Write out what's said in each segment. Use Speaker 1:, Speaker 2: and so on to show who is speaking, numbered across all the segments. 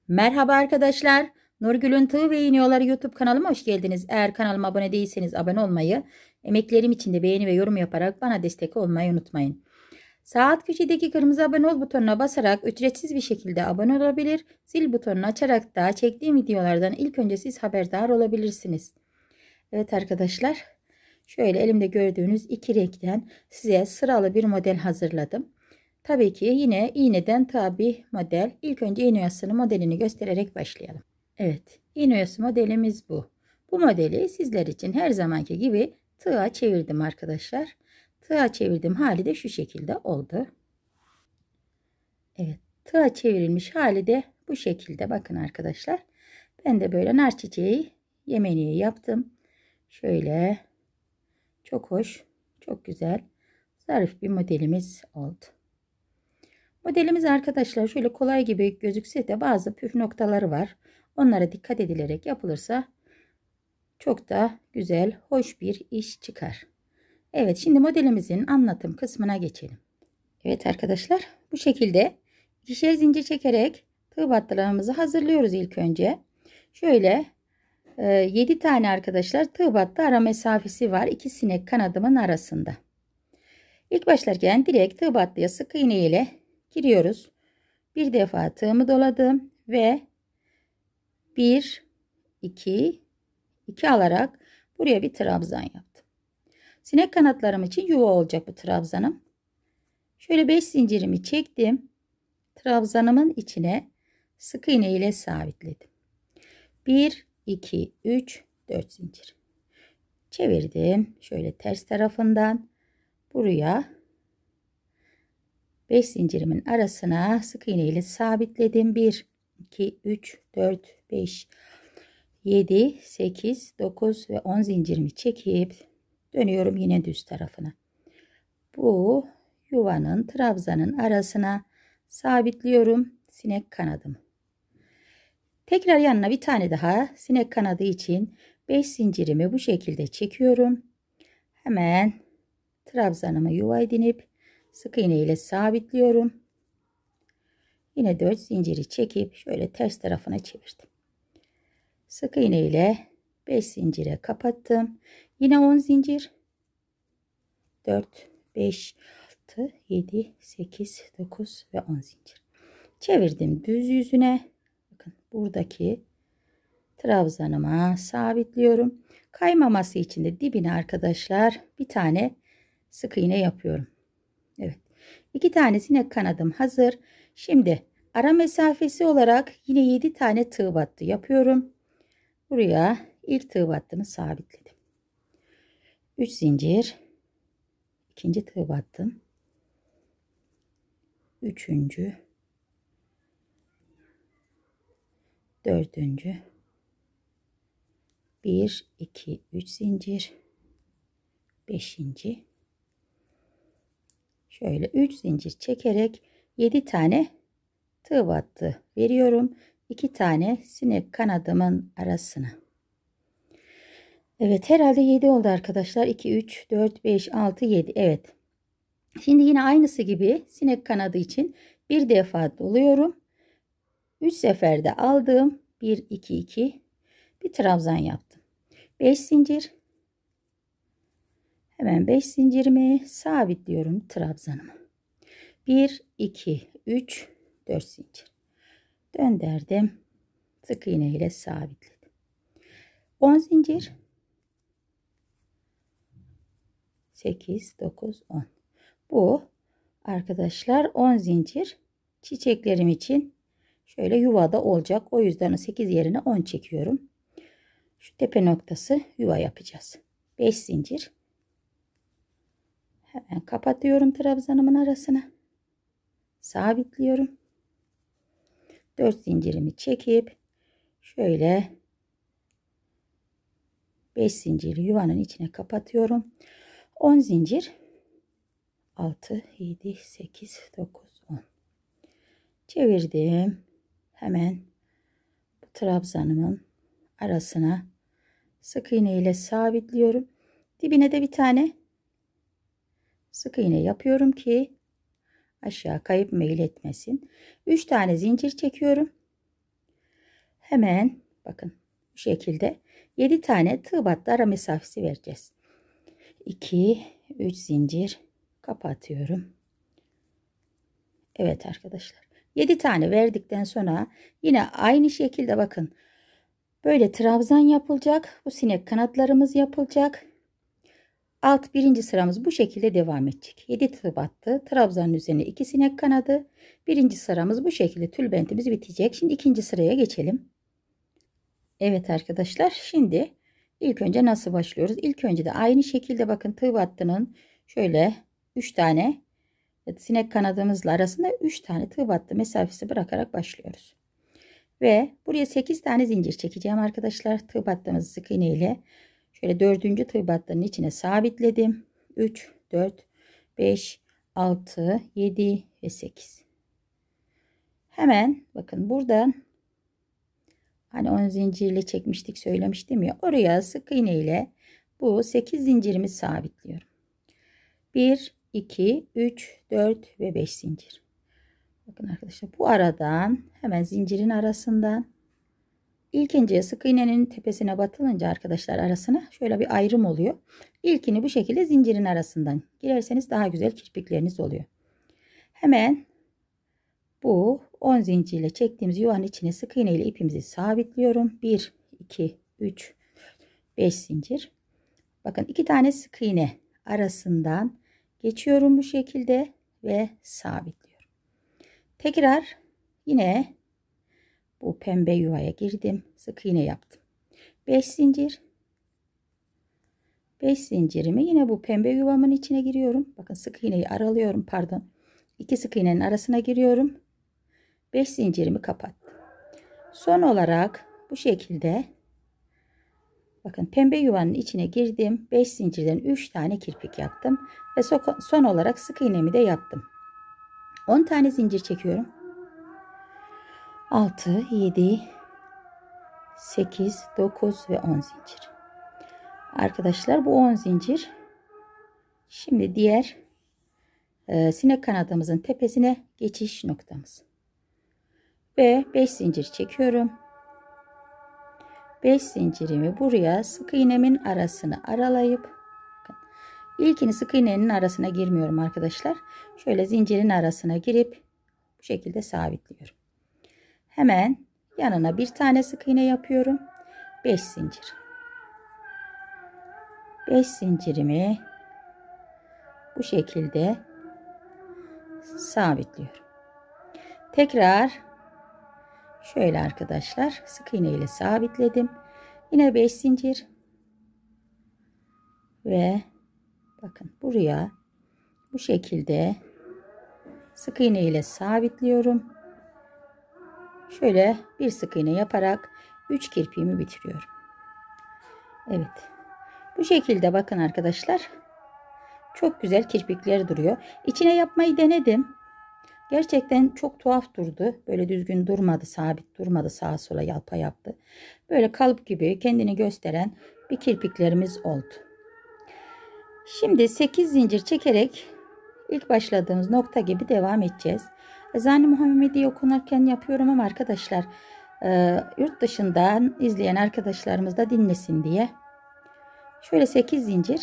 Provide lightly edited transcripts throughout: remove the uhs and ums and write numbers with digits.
Speaker 1: Merhaba arkadaşlar. Nurgül'ün Tığ ve İğniyorları YouTube kanalıma hoş geldiniz. Eğer kanalıma abone değilseniz abone olmayı, emeklerim için de beğeni ve yorum yaparak bana destek olmayı unutmayın. Sağ alt köşedeki kırmızı abone ol butonuna basarak ücretsiz bir şekilde abone olabilir. Zil butonunu açarak da çektiğim videolardan ilk önce siz haberdar olabilirsiniz. Evet arkadaşlar, şöyle elimde gördüğünüz iki renkten size sıralı bir model hazırladım. Tabii ki yine iğneden tabi model. İlk önce iğne oyasının modelini göstererek başlayalım. Evet, iğne oyası modelimiz bu. Bu modeli sizler için her zamanki gibi tığa çevirdim arkadaşlar. Tığa çevirdiğim hali de şu şekilde oldu. Evet, tığa çevrilmiş hali de bu şekilde. Bakın arkadaşlar. Ben de böyle nar çiçeği yemeniği yaptım. Şöyle çok hoş, çok güzel, zarif bir modelimiz oldu. Modelimiz arkadaşlar şöyle kolay gibi gözükse de bazı püf noktaları var. Onlara dikkat edilerek yapılırsa çok da güzel, hoş bir iş çıkar. Evet, şimdi modelimizin anlatım kısmına geçelim. Evet arkadaşlar, bu şekilde ikişer zincir çekerek tığ battılarımızı hazırlıyoruz ilk önce. Şöyle 7 tane arkadaşlar tığ battı ara mesafesi var. 2 sinek kanadımın arasında. İlk başlarken direkt tığ battıya sık iğne ile giriyoruz. Bir defa tığımı doladım ve 1 2 2 alarak buraya bir trabzan yaptım. Sinek kanatlarım için yuva olacak bu trabzanım. Şöyle 5 zincirimi çektim. Trabzanımın içine sık iğne ile sabitledim. 1 2 3 4 zincir. Çevirdim. Şöyle ters tarafından buraya 5 zincirimin arasına sık iğne ile sabitledim. 1 2 3 4 5 7 8 9 ve 10 zincirimi çekip dönüyorum yine düz tarafına. Bu yuvanın trabzanın arasına sabitliyorum sinek kanadımı. Tekrar yanına bir tane daha sinek kanadı için 5 zincirimi bu şekilde çekiyorum. Hemen trabzanımı yuva edinip sık iğne ile sabitliyorum. Yine 4 zinciri çekip şöyle ters tarafına çevirdim. Sık iğne ile 5 zincire kapattım. Yine 10 zincir. 4 5 6 7 8 9 ve 10 zincir. Çevirdim düz yüzüne. Bakın buradaki trabzanıma sabitliyorum. Kaymaması için de dibine arkadaşlar bir tane sık iğne yapıyorum. Evet. 2 tane sinek kanadım hazır. Şimdi ara mesafesi olarak yine 7 tane tığ battı yapıyorum. Buraya ilk tığ battımı sabitledim. 3 zincir. İkinci tığ battım. Üçüncü. Dördüncü. 1 2 3 zincir. Beşinci. Şöyle 3 zincir çekerek 7 tane tığ battı veriyorum. 2 tane sinek kanadımın arasına. Evet, herhalde 7 oldu arkadaşlar. 2 3 4 5 6 7. Evet. Şimdi yine aynısı gibi sinek kanadı için bir defa doluyorum. 3 seferde aldım. 1 2 2 bir trabzan yaptım. 5 zincir. Hemen 5 zincirimi sabitliyorum trabzanımı. 1 2 3 4 zincir. Döndürdüm. Sık iğne ile sabitledim. 10 zincir. 8 9 10. Bu arkadaşlar 10 zincir çiçeklerim için şöyle yuvada olacak. O yüzden 8 yerine 10 çekiyorum. Şu tepe noktası yuva yapacağız. 5 zincir. Hemen kapatıyorum trabzanımın arasına. Sabitliyorum. 4 zincirimi çekip şöyle 5 zinciri yuvanın içine kapatıyorum. 10 zincir. 6 7 8 9 10. Çevirdim. Hemen bu trabzanımın arasına sık iğne ile sabitliyorum. Dibine de bir tane sık iğne yapıyorum ki aşağı kayıp meyil etmesin. 3 tane zincir çekiyorum. Hemen bakın bu şekilde 7 tane tığ battı ara mesafesi vereceğiz. 2 3 zincir kapatıyorum. Evet arkadaşlar, 7 tane verdikten sonra yine aynı şekilde bakın böyle trabzan yapılacak. Bu sinek kanatlarımız yapılacak. Birinci sıramız bu şekilde devam edecek. 7 tığ battı. Trabzanın üzerine 2 sinek kanadı. Birinci sıramız bu şekilde, tülbentimiz bitecek. Şimdi ikinci sıraya geçelim. Evet arkadaşlar, şimdi ilk önce nasıl başlıyoruz? İlk önce de aynı şekilde bakın tığ battının şöyle 3 tane sinek kanadımızla arasında 3 tane tığ battı mesafesi bırakarak başlıyoruz. Ve buraya 8 tane zincir çekeceğim arkadaşlar. Tığ battığımızı sık iğne ile şöyle 4. tığ battının içine sabitledim. 3 4 5 6 7 ve 8. Hemen bakın buradan hani 10 zincirle çekmiştik, söylemiştim ya, oraya sık iğne ile bu 8 zincirimi sabitliyorum. 1 2 3 4 ve 5 zincir. Bakın arkadaşlar, bu aradan hemen zincirin arasından ilkinciye sık iğnenin tepesine batılınca arkadaşlar arasına şöyle bir ayrım oluyor. İlkini bu şekilde zincirin arasından girerseniz daha güzel kirpikleriniz oluyor. Hemen bu 10 zincirle çektiğimiz yuvanın içine sık iğne ile ipimizi sabitliyorum. 1 2 3 5 zincir. Bakın 2 tane sık iğne arasından geçiyorum bu şekilde ve sabitliyorum. Tekrar yine bu pembe yuvaya girdim. Sık iğne yaptım. 5 zincir. 5 zincirimi yine bu pembe yuvamın içine giriyorum. Bakın sık iğneyi aralıyorum, pardon. 2 sık iğnenin arasına giriyorum. 5 zincirimi kapattım. Son olarak bu şekilde bakın pembe yuvanın içine girdim. 5 zincirden 3 tane kirpik yaptım. Ve son olarak sık iğnemi de yaptım. 10 tane zincir çekiyorum. 6, 7, 8, 9 ve 10 zincir. Arkadaşlar bu 10 zincir. Şimdi diğer sinek kanadımızın tepesine geçiş noktamız. Ve 5 zincir çekiyorum. 5 zincirimi buraya sık iğnemin arasını aralayıp ilkini sık iğnenin arasına girmiyorum arkadaşlar. Şöyle zincirin arasına girip bu şekilde sabitliyorum. Hemen yanına bir tane sık iğne yapıyorum. 5 zincir. 5 zincirimi bu şekilde sabitliyorum. Tekrar şöyle arkadaşlar sık iğne ile sabitledim. Yine 5 zincir ve bakın buraya bu şekilde sık iğne ile sabitliyorum. Şöyle bir sık iğne yaparak 3 kirpiğimi bitiriyorum. Evet. Bu şekilde bakın arkadaşlar. Çok güzel kirpikler duruyor. İçine yapmayı denedim. Gerçekten çok tuhaf durdu. Böyle düzgün durmadı, sabit durmadı, sağa sola yalpa yaptı. Böyle kalıp gibi kendini gösteren bir kirpiklerimiz oldu. Şimdi 8 zincir çekerek ilk başladığımız nokta gibi devam edeceğiz. Ezan-ı Muhammedi'yi okunarken yapıyorum ama arkadaşlar yurt dışından izleyen arkadaşlarımız da dinlesin diye. Şöyle 8 zincir,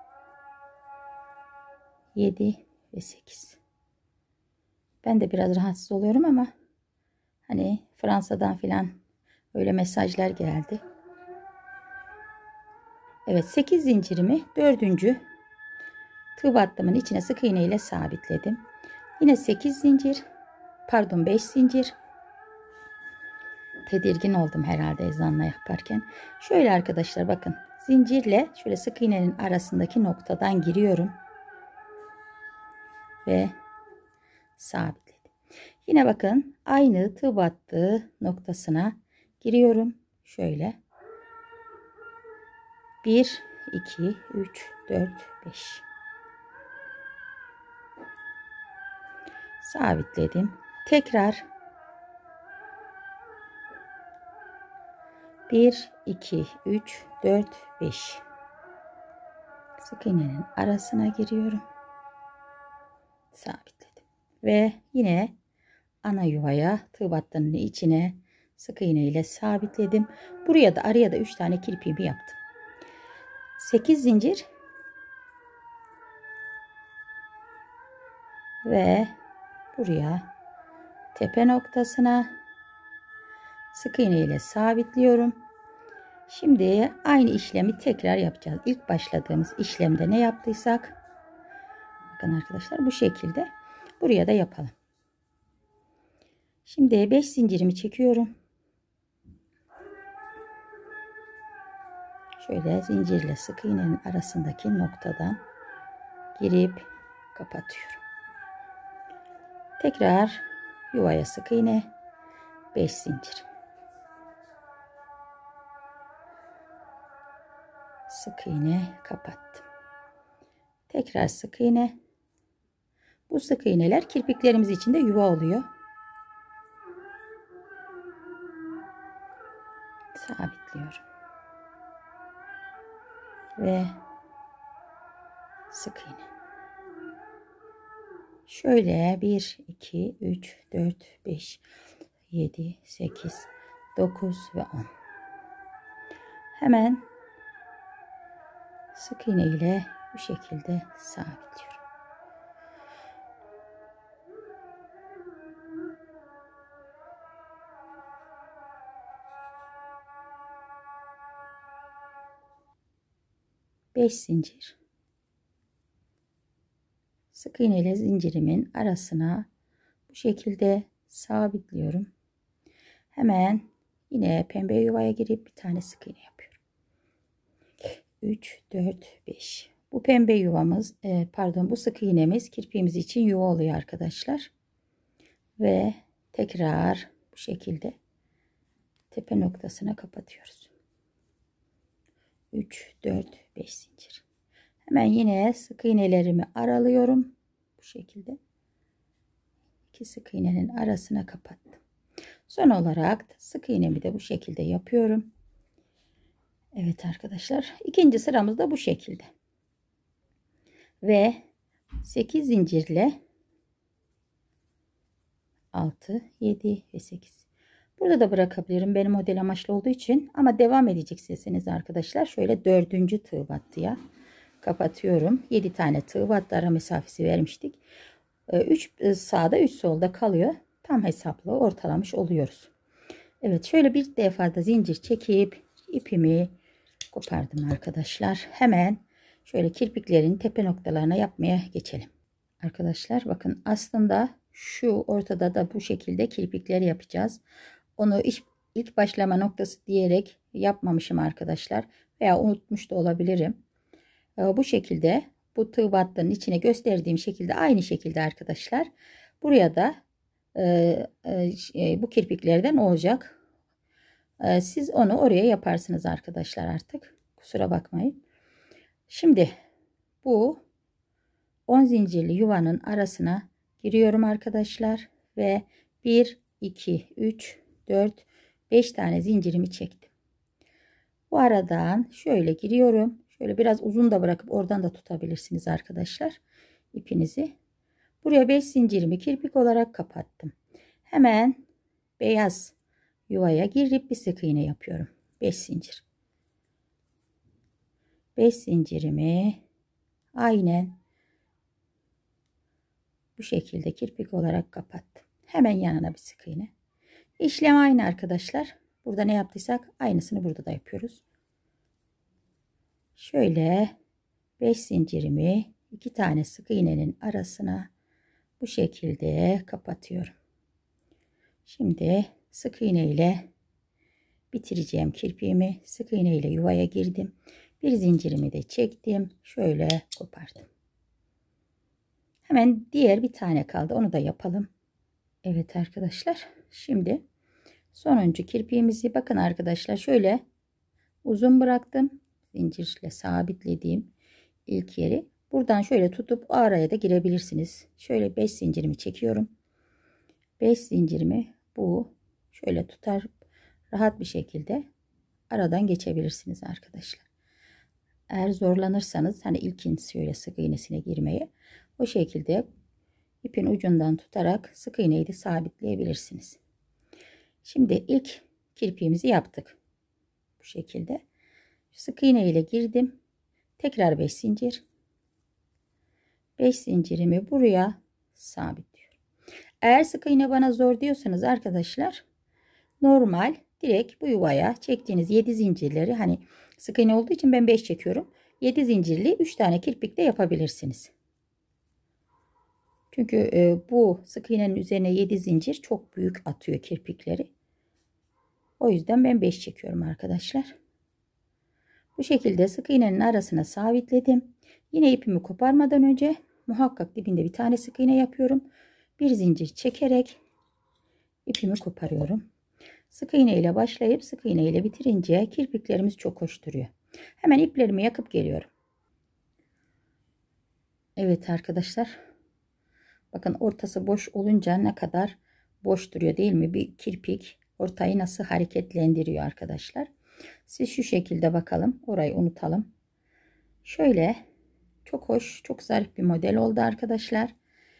Speaker 1: 7 ve 8. Ben de biraz rahatsız oluyorum ama hani Fransa'dan filan öyle mesajlar geldi. Evet, 8 zincirimi 4. tığ battımın içine sık iğne ile sabitledim. Yine 8 zincir, pardon 5 zincir. Tedirgin oldum herhalde ezanla yaparken. Şöyle arkadaşlar bakın, zincirle şöyle sık iğnenin arasındaki noktadan giriyorum ve sabitledim. Yine bakın aynı tığ battığı noktasına giriyorum. Şöyle 1 2 3 4 5 sabitledim. Tekrar 1 2 3 4 5 sık iğnenin arasına giriyorum. Sabitledim. Ve yine ana yuvaya tığ battının içine sık iğne ile sabitledim. Buraya da araya da 3 tane kirpiğimi yaptım. 8 zincir ve buraya tepe noktasına sık iğne ile sabitliyorum. Şimdi aynı işlemi tekrar yapacağız. İlk başladığımız işlemde ne yaptıysak, bakın arkadaşlar, bu şekilde buraya da yapalım. Şimdi 5 zincirimi çekiyorum. Şöyle zincirle sık iğnenin arasındaki noktadan girip kapatıyorum. Tekrar yuvaya sık iğne, 5 zincir. Sık iğne, kapattım. Tekrar sık iğne. Bu sık iğneler kirpiklerimiz için de yuva oluyor. Sabitliyorum. Ve sık iğne. Şöyle 1, 2, 3, 4, 5, 7, 8, 9 ve 10. Hemen sık iğne ile bu şekilde sabitliyorum. Beş zincir. Sık iğne ile zincirimin arasına bu şekilde sabitliyorum. Hemen yine pembe yuvaya girip bir tane sık iğne yapıyorum. 3, 4, 5. Bu pembe yuvamız, bu sık iğnemiz kirpiğimiz için yuva oluyor arkadaşlar. Ve tekrar bu şekilde tepe noktasına kapatıyoruz. 3, 4, 5 zincir. Hemen yine sık iğnelerimi aralıyorum. Bu şekilde. 2 sık iğnenin arasına kapattım. Son olarak sık iğnemi de bu şekilde yapıyorum. Evet arkadaşlar, ikinci sıramız da bu şekilde. Ve 8 zincirle 6, 7 ve 8. Burada da bırakabilirim, benim model amaçlı olduğu için, ama devam edeceksiniz arkadaşlar. Şöyle 4. tığ battıya kapatıyorum. 7 tane tığ battı, ara mesafesi vermiştik. 3 sağda 3 solda kalıyor. Tam hesaplı ortalamış oluyoruz. Evet, şöyle bir defa da zincir çekip ipimi kopardım arkadaşlar. Hemen şöyle kirpiklerin tepe noktalarına yapmaya geçelim. Arkadaşlar bakın, aslında şu ortada da bu şekilde kirpikleri yapacağız. Onu ilk başlama noktası diyerek yapmamışım arkadaşlar. Veya unutmuş da olabilirim. Bu şekilde bu tığ battının içine gösterdiğim şekilde, aynı şekilde arkadaşlar. Buraya da bu kirpiklerden olacak. Siz onu oraya yaparsınız arkadaşlar artık. Kusura bakmayın. Şimdi bu 10 zincirli yuvanın arasına giriyorum arkadaşlar. Ve 1, 2, 3, 4, 5 tane zincirimi çektim. Bu aradan şöyle giriyorum. Şöyle biraz uzun da bırakıp oradan da tutabilirsiniz arkadaşlar ipinizi. Buraya 5 zincirimi kirpik olarak kapattım. Hemen beyaz yuvaya girip bir sık iğne yapıyorum. 5 zincir. 5 zincirimi aynen bu şekilde kirpik olarak kapattım. Hemen yanına bir sık iğne. İşlem aynı arkadaşlar. Burada ne yaptıysak aynısını burada da yapıyoruz. Şöyle 5 zincirimi 2 tane sık iğnenin arasına bu şekilde kapatıyorum. Şimdi sık iğne ile bitireceğim kirpiğimi. Sık iğne ile yuvaya girdim. Bir zincirimi de çektim. Şöyle kopardım. Hemen diğer bir tane kaldı. Onu da yapalım. Evet arkadaşlar. Şimdi sonuncu kirpiğimizi, bakın arkadaşlar, şöyle uzun bıraktım. Zincirle sabitlediğim ilk yeri. Buradan şöyle tutup araya da girebilirsiniz. Şöyle 5 zincirimi çekiyorum. 5 zincirimi bu şöyle tutar, rahat bir şekilde aradan geçebilirsiniz arkadaşlar. Eğer zorlanırsanız, hani ilkin şöyle sık iğnesine girmeye, o şekilde ipin ucundan tutarak sık iğneyi de sabitleyebilirsiniz. Şimdi ilk kirpiğimizi yaptık. Bu şekilde. Sık iğne ile girdim. Tekrar 5 zincir. 5 zincirimi buraya sabitliyorum. Eğer sık iğne bana zor diyorsanız arkadaşlar, normal direkt bu yuvaya çektiğiniz 7 zincirleri, hani sık iğne olduğu için ben 5 çekiyorum. 7 zincirli 3 tane kirpik de yapabilirsiniz. Çünkü bu sık iğnenin üzerine 7 zincir çok büyük atıyor kirpikleri. O yüzden ben 5 çekiyorum arkadaşlar. Bu şekilde sık iğnenin arasına sabitledim. Yine ipimi koparmadan önce muhakkak dibinde bir tane sık iğne yapıyorum. Bir zincir çekerek ipimi koparıyorum. Sık iğne ile başlayıp sık iğne ile bitirince kirpiklerimiz çok hoş duruyor. Hemen iplerimi yakıp geliyorum. Evet arkadaşlar. Bakın ortası boş olunca ne kadar boş duruyor değil mi? Bir kirpik ortayı nasıl hareketlendiriyor arkadaşlar. Siz şu şekilde bakalım. Orayı unutalım. Şöyle çok hoş, çok zarif bir model oldu arkadaşlar.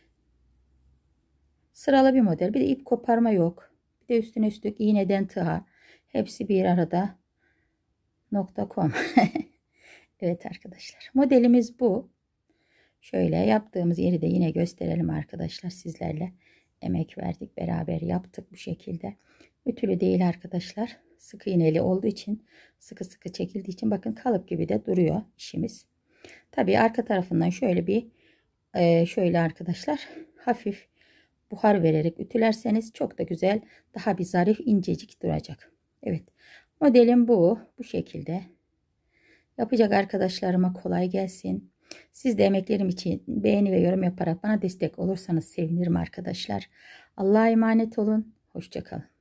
Speaker 1: Sıralı bir model. Bir de ip koparma yok. Bir de üstüne üstlük iğneden tığa. Hepsi bir arada. .com. Evet arkadaşlar. Modelimiz bu. Şöyle yaptığımız yeri de yine gösterelim arkadaşlar sizlerle. Emek verdik, beraber yaptık bu şekilde. Ütülü değil arkadaşlar. Sık iğneli olduğu için, sıkı sıkı çekildiği için bakın kalıp gibi de duruyor işimiz. Tabii arka tarafından şöyle bir şöyle arkadaşlar hafif buhar vererek ütülerseniz çok da güzel, daha bir zarif, incecik duracak. Evet, modelim bu şekilde. Yapacak arkadaşlarıma kolay gelsin. Siz de emeklerim için beğeni ve yorum yaparak bana destek olursanız sevinirim arkadaşlar. Allah'a emanet olun. Hoşça kalın.